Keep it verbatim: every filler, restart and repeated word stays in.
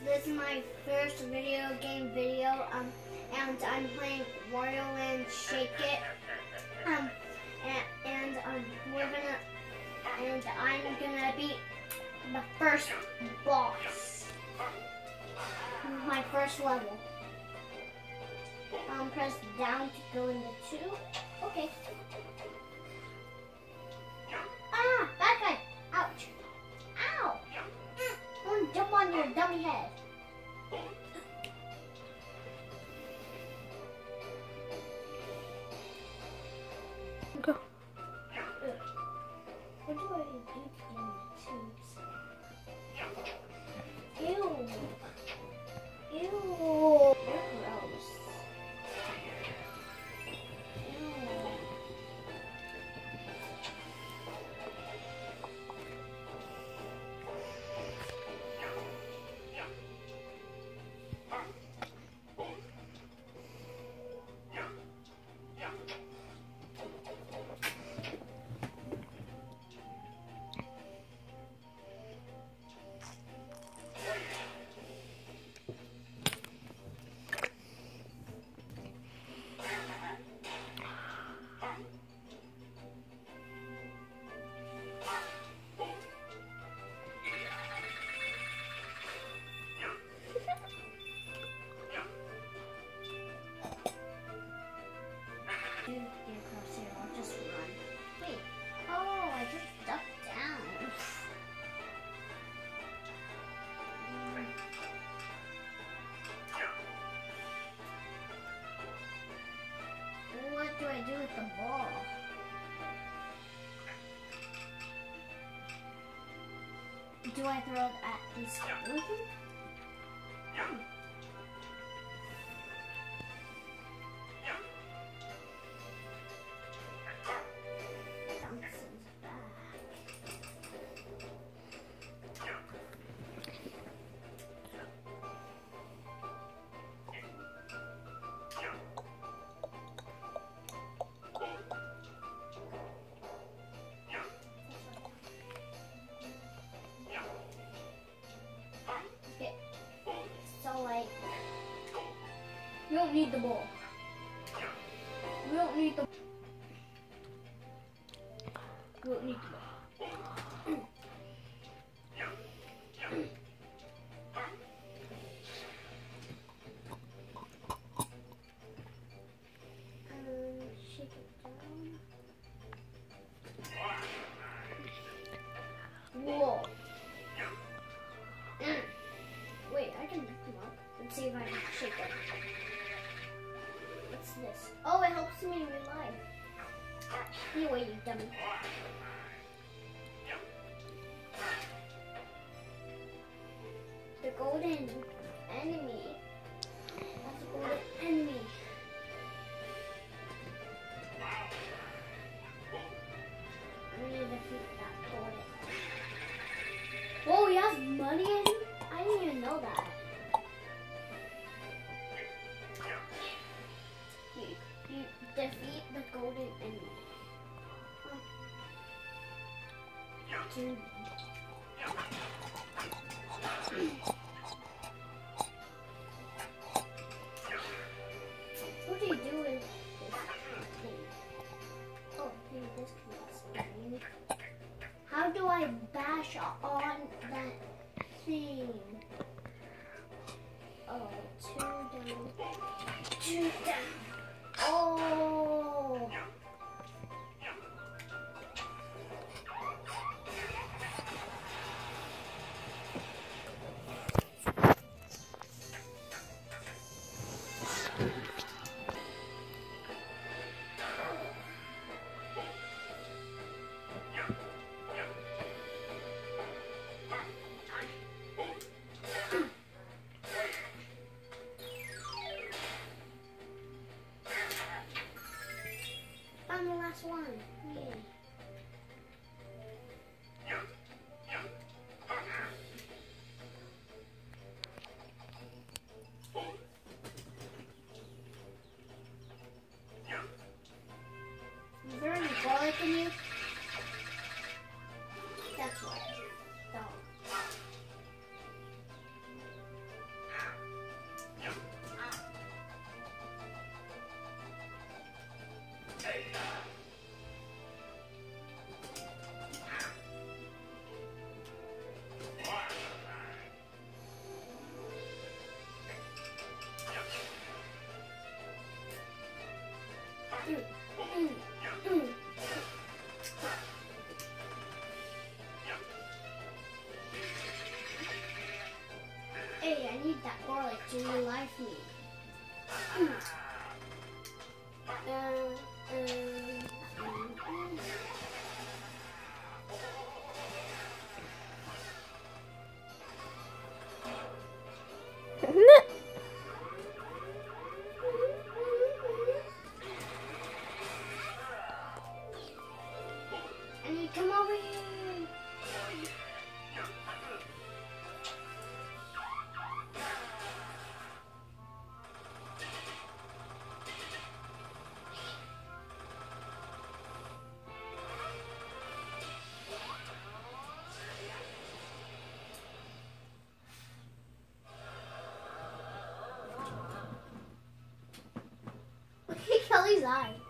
this is my first video game video, um, and I'm playing Wario Land Shake It, um, and, and um, we're gonna, and I'm gonna beat the first boss, my first level. Um, press down to go into two. Okay. Ah, bad guy. Ouch. Ow. Don't jump on your dummy head. Go. What do I do to get in the tubes? Ew. Ew. You're gross. I'll just run. Wait. Oh, I just ducked down. What do I do with the ball? Do I throw it at this skeleton? We don't need the ball. We don't need the. We don't need the ball. Um, shake it down. Whoa. Mm. Wait, I can pick them up. Let's see if I can shake it. What's this? Oh, it helps me in real life. Anyway, you dummy. The golden enemy. That's a golden enemy. I need to defeat that golden. Whoa, he has money in him? I didn't even know that. You defeat the golden enemy. Two. What do you do with this thing? Oh, maybe this can be. How do I bash on that thing? Oh, two down. Two down. Oh! do you like me? uh, um, I need to come over here. Look at Kelly's eye.